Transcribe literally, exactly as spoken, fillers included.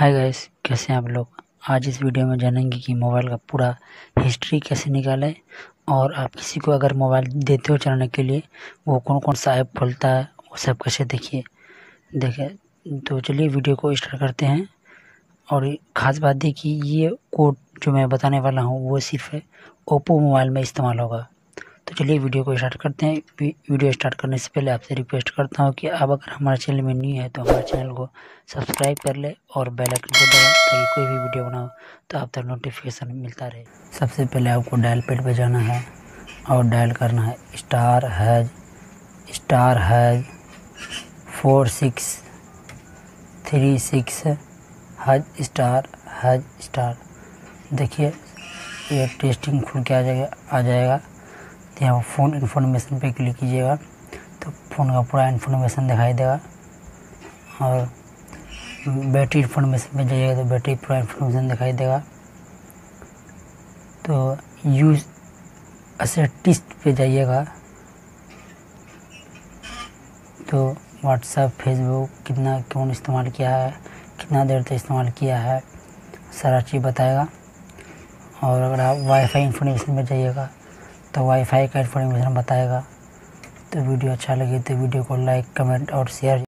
Hi guys, कैसे हैं आप लोग। आज इस वीडियो में जानेंगे कि मोबाइल का पूरा हिस्ट्री कैसे निकालें और आप किसी को अगर मोबाइल देते हो चलाने के लिए वो कौन कौन सा ऐप खोलता है वो सब कैसे देखिए देखें तो चलिए वीडियो को स्टार्ट करते हैं। और ख़ास बात है कि ये कोड जो मैं बताने वाला हूँ वो सिर्फ ओप्पो मोबाइल में इस्तेमाल होगा। तो चलिए वीडियो को स्टार्ट करते हैं। वीडियो स्टार्ट करने से पहले आपसे रिक्वेस्ट करता हूँ कि आप अगर हमारे चैनल में न्यू है तो हमारे चैनल को सब्सक्राइब कर ले और बेल आइकन को दबाएं ताकि कोई भी वीडियो बनाओ तो आप तक नोटिफिकेशन मिलता रहे। सबसे पहले आपको डायल पैड पे जाना है और डायल करना है star hash star hash four six three six hash star hash star. देखिए ये टेस्टिंग खुल के आ जाएगा आ जाएगा तो यहाँ फ़ोन इन्फॉर्मेशन पे क्लिक कीजिएगा तो फ़ोन का पूरा इन्फॉर्मेशन दिखाई देगा। और बैटरी इन्फॉर्मेशन पे जाइएगा तो बैटरी पूरा इन्फॉर्मेशन दिखाई देगा। तो यूज असेटिस्ट पे जाइएगा तो व्हाट्सएप फेसबुक कितना कौन इस्तेमाल किया है, कितना देर तक इस्तेमाल किया है, सारा चीज़ बताएगा। और अगर आप वाईफाई इन्फॉर्मेशन में जाइएगा तो वाईफाई का इन्फॉर्मेशन बताएगा। तो वीडियो अच्छा लगे तो वीडियो को लाइक कमेंट और शेयर